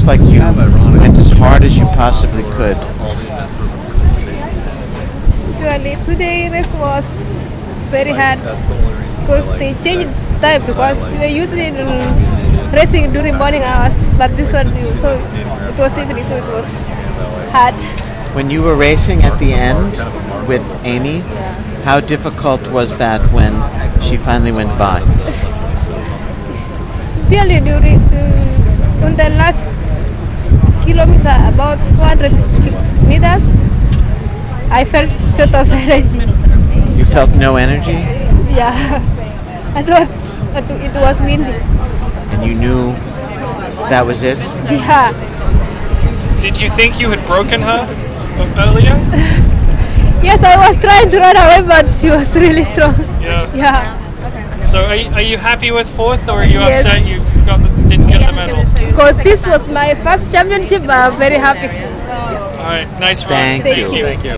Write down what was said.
like you went as hard as you possibly could. Actually, today race was very hard because they changed time because we were usually racing during morning hours, but this one, so it was evening, so it was hard. When you were racing at the end with Amy, how difficult was that when she finally went by? Really, during on the last kilometer, about 400 meters, I felt short of energy. You felt no energy? Yeah, I thought it was windy. And you knew that was it? Yeah. Did you think you had broken her earlier? Yes, I was trying to run away, but she was really strong. Yeah. Yeah. So are you happy with fourth, or are you Yes. upset you didn't get the medal? Because this was my first championship, I'm very happy. All right, nice run. Thank you. Thank you.